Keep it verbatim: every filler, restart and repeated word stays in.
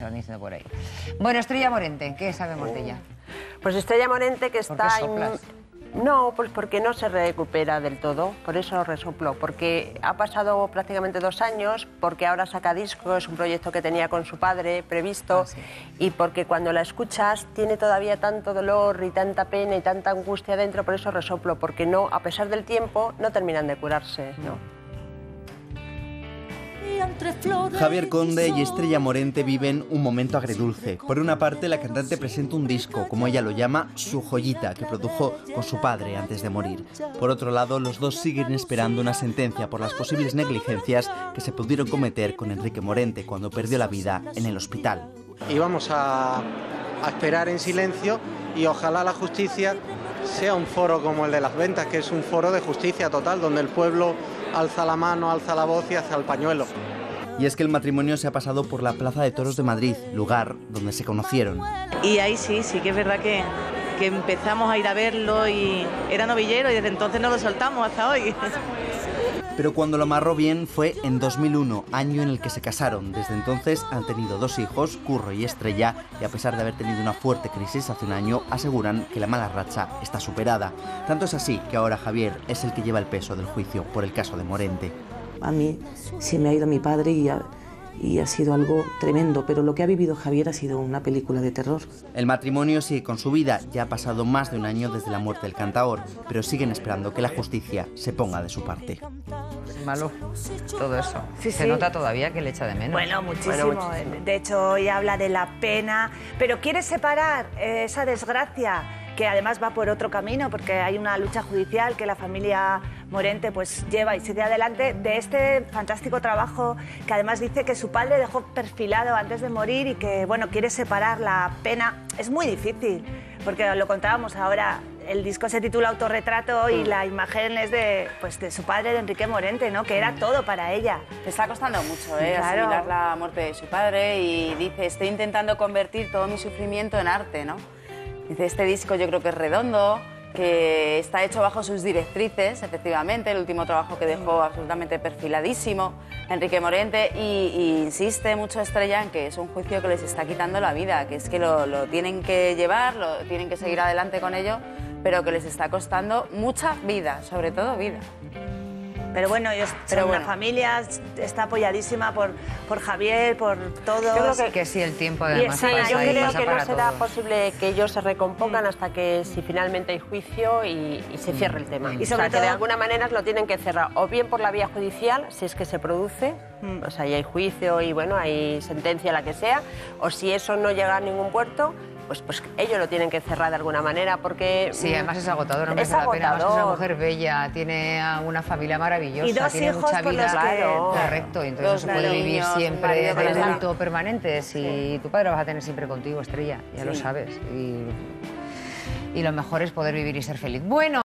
están diciendo por ahí. Bueno, Estrella Morente, ¿qué sabemos de ella? Pues Estrella Morente que está... ¿Por qué soplas? No, pues porque no se recupera del todo, por eso resoplo, porque ha pasado prácticamente dos años, porque ahora saca disco, es un proyecto que tenía con su padre previsto, ah, sí. y porque cuando la escuchas tiene todavía tanto dolor y tanta pena y tanta angustia dentro, por eso resoplo, porque no, a pesar del tiempo, no terminan de curarse, ¿no? Javier Conde y Estrella Morente viven un momento agridulce. Por una parte, la cantante presenta un disco, como ella lo llama, su joyita, que produjo con su padre antes de morir. Por otro lado, los dos siguen esperando una sentencia por las posibles negligencias que se pudieron cometer con Enrique Morente cuando perdió la vida en el hospital. Y vamos a, a esperar en silencio y ojalá la justicia sea un foro como el de Las Ventas, que es un foro de justicia total, donde el pueblo alza la mano, alza la voz y hace el pañuelo. Y es que el matrimonio se ha pasado por la Plaza de Toros de Madrid, lugar donde se conocieron. Y ahí sí, sí que es verdad que, que empezamos a ir a verlo y era novillero y desde entonces no lo soltamos hasta hoy. Pero cuando lo amarró bien fue en dos mil uno, año en el que se casaron. Desde entonces han tenido dos hijos, Curro y Estrella, y a pesar de haber tenido una fuerte crisis hace un año, aseguran que la mala racha está superada. Tanto es así que ahora Javier es el que lleva el peso del juicio por el caso de Morente. A mí sí me ha ido mi padre y ha, y ha sido algo tremendo, pero lo que ha vivido Javier ha sido una película de terror. El matrimonio sigue con su vida, ya ha pasado más de un año desde la muerte del cantaor, pero siguen esperando que la justicia se ponga de su parte. Malo, todo eso. Sí, se sí. nota todavía que le echa de menos. Bueno, muchísimo. Bueno, muchísimo. De hecho, hoy habla de la pena, pero quiere separar eh, esa desgracia, que además va por otro camino, porque hay una lucha judicial que la familia Morente pues lleva y sigue adelante, de este fantástico trabajo que además dice que su padre dejó perfilado antes de morir y que, bueno, quiere separar la pena. Es muy difícil, porque lo contábamos ahora, el disco se titula Autorretrato y la imagen es de, pues, de su padre, de Enrique Morente, ¿no? Que era todo para ella. Le está costando mucho, ¿eh? Claro. Asimilar la muerte de su padre y dice, estoy intentando convertir todo mi sufrimiento en arte, ¿no? Dice, este disco yo creo que es redondo, que está hecho bajo sus directrices, efectivamente, el último trabajo que dejó absolutamente perfiladísimo, Enrique Morente, y, y insiste mucho Estrella en que es un juicio que les está quitando la vida, que es que lo, lo tienen que llevar, lo tienen que seguir adelante con ello, pero que les está costando mucha vida, sobre todo vida. Pero bueno, ellos Pero son bueno. una familia, está apoyadísima por, por Javier, por todos. Yo creo que- Que sí, el tiempo Y además sí, pasa yo y creo pasa que no para será todos. posible que ellos se recompongan hasta que si finalmente hay juicio y, y se cierre el tema. Mm. Y Y sobre sobre que de todo- alguna manera lo tienen que cerrar, o bien por la vía judicial, si es que se produce, o sea, y hay juicio y bueno, hay sentencia, la que sea, o si eso no llega a ningún puerto, pues, pues ellos lo tienen que cerrar de alguna manera, porque... Sí, además es agotador, no Es merece la pena. Además es una agotador. mujer bella, tiene a una familia maravillosa, Y dos tiene hijos mucha por vida. los que- Claro. Correcto, y entonces Dos no se puede vivir niños, un siempre marido de que luto permanente. Si tu padre lo vas a tener siempre contigo, Estrella, ya lo Sí. sabes. Y, y lo mejor es poder vivir y ser feliz. Bueno.